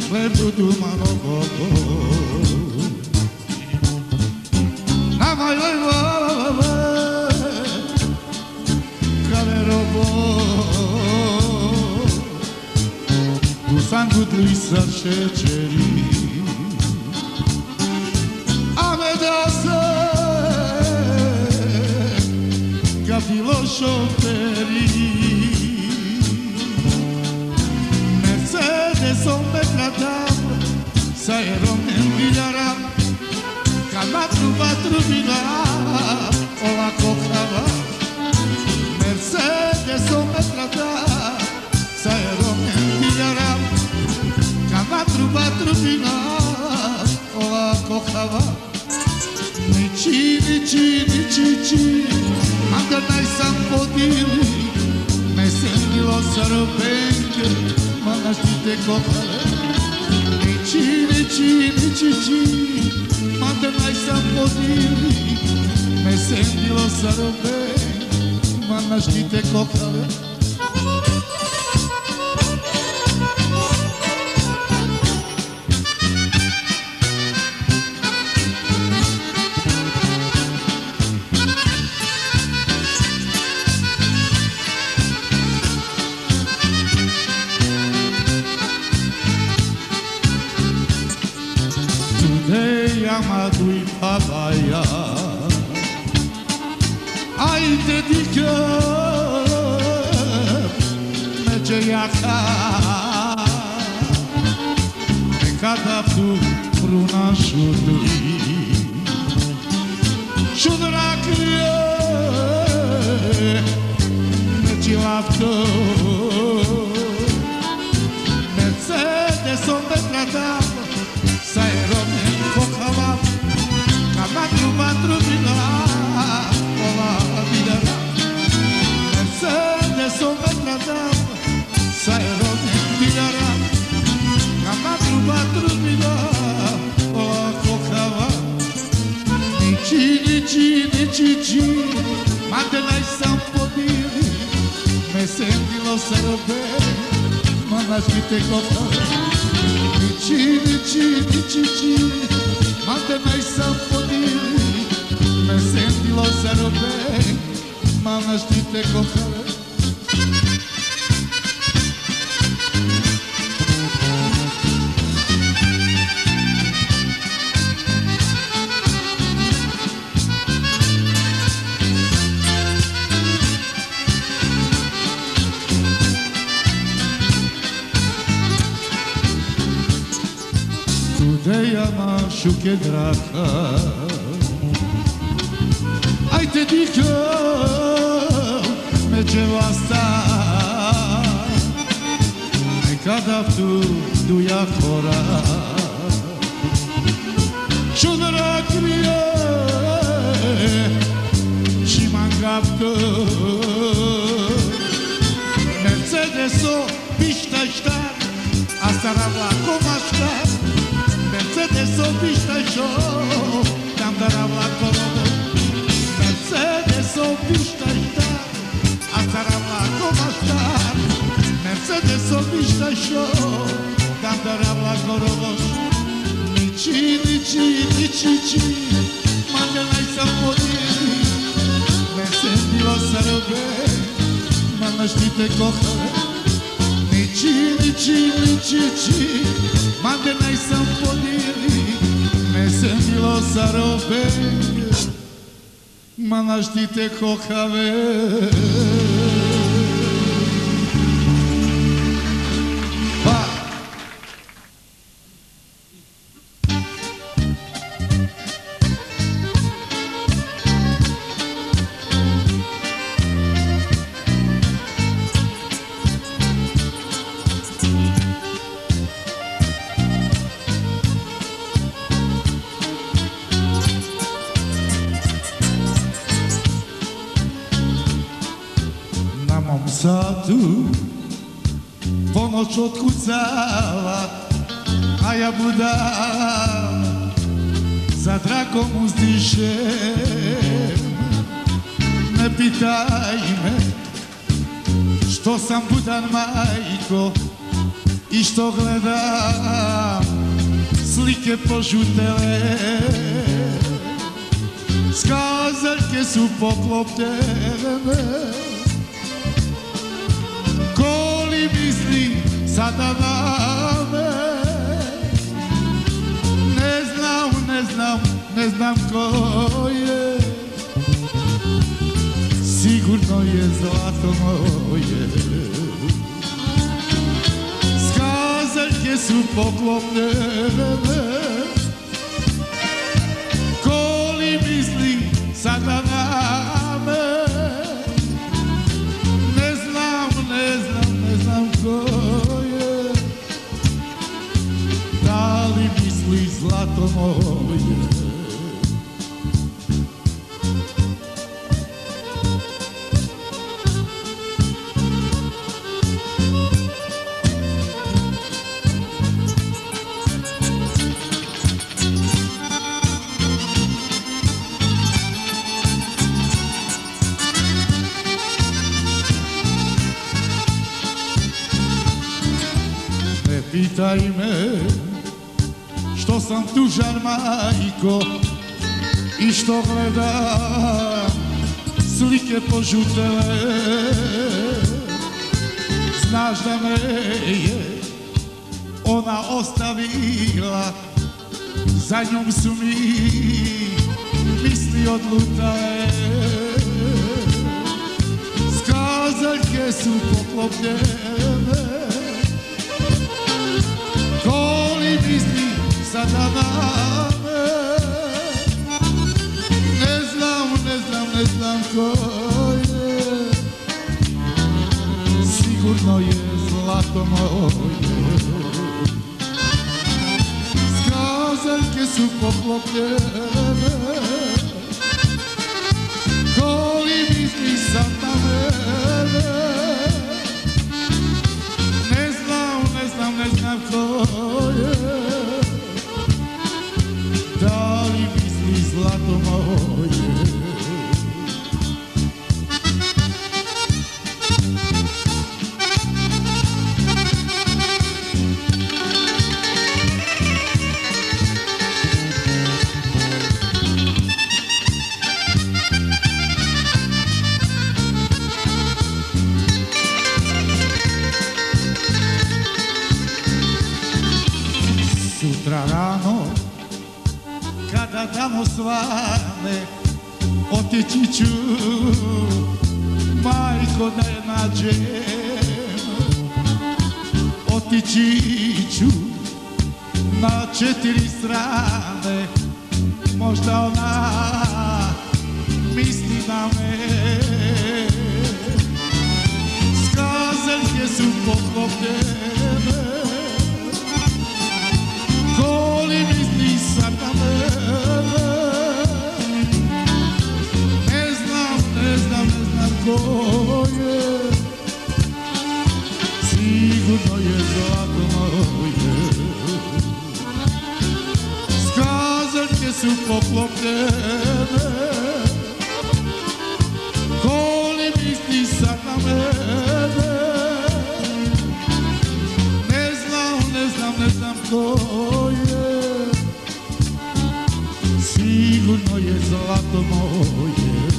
Lebu dumano boko Namaj lejvove Kale robo U sangut lisa šećeri Ame da se Kapilo šoferi Mercedesom me tratam Sa aeronem biljaram Kad vatru bila Ovako hrava Mercedesom me tratam Sa aeronem biljaram Kad vatru bila Ovako hrava Niči Manda najsam podili Mesem bilo sarobenke Mana štite kohale Niči Manda najsam podili Mesem bilo sarobenke Mana štite kohale Amado e papaya Ai te dică Merge iaca E cada tu pruna șudui Șudra crie Merge lapto Mercedes-o me tratava Sa aeronem kochava Kad vatru bila Ova biljara Mercedesom me tratava Sa aeronem biljara Kad vatru bila Ova kochava Niči Mate najsam podili Mesem bilo sarobe Mana štite kochava Niči Mante najsam podili Mesem bilo sarobe Mana štite kohale Ideja šuke draka Aj te dică Merge vasta Nekada tu duja hora Šudra krije Și mangaptă Mercedes-o pișta ștar Asta ravla cum aștar Mercedes-o piștașo Te-am dărat la corobo Mercedes-o piștaștar Asta ravla comaștar Mercedes-o piștașo Te-am dărat la corobo Nici Mande n-ai podili Mesem bilo sarobe Mana štite kohale Niči Mande najsam podili Mesem bilo sarobe Mana štite kohave Satu ponoć otkucava A ja budala za trakom uzdišem Ne pitaj me što sam budan majko i što gledam slike požutele, skazaljke su poklopljene. Ko li misli sada na me? Ne znam ko je, sigurno je zlato moje. Skazaljke su poklopljene. Ko li misli sada na me? Ne znam ko je. Da li misli zlato moje? Pitaj me što sam tužan, majko, i što gledam slike požutele. Znaš da me je ona ostavila, za njom su mi misli odlutale. Skazaljke su poklopljene. Ko li misli sada na me? Ne znam ko je. Sigurno je zlato moje. Skazaljke su poklopljene. Ko li misli sad na mene? Ne znam ko je. Da li misli zlato moje? Sutra rano, kada tamo svane, otići ću, majko, da je nađem. Otići ću na 4 strane, možda ona misli na me. Skazaljke su poklopljene. Ko li misli sad na mene? Ne znam ko je. Sigurno je zlato moje. Skazaljke su poklopljene. Ko li misli sad na mene? Ne znam ko je. Sigurno je zlato moje.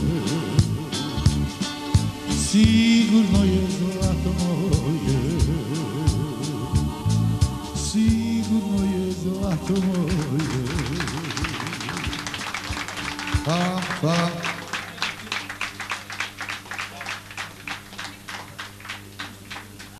Sigurno je zlato moje. Sigurno je zlato moje. Pa